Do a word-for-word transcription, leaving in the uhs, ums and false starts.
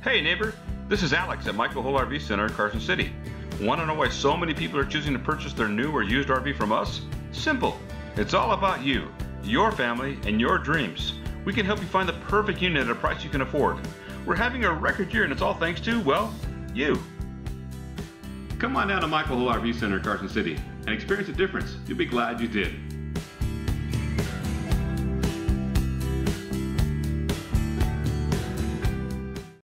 Hey neighbor, this is Alex at Michael Hohl R V Center in Carson City. Want to know why so many people are choosing to purchase their new or used R V from us? Simple. It's all about you, your family, and your dreams. We can help you find the perfect unit at a price you can afford. We're having a record year and it's all thanks to, well, you. Come on down to Michael Hohl R V Center in Carson City and experience the difference. You'll be glad you did.